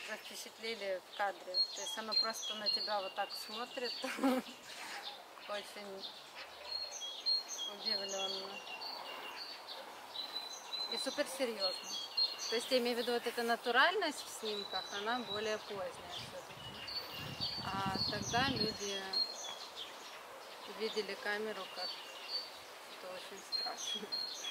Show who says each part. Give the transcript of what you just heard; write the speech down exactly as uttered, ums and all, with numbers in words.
Speaker 1: запечатлели в кадре. То есть оно просто на тебя вот так смотрит, очень удивленно и супер серьезно. То есть я имею в виду, вот эта натуральность в снимках, она более поздняя все-таки. А тогда люди видели камеру как что-то очень страшное.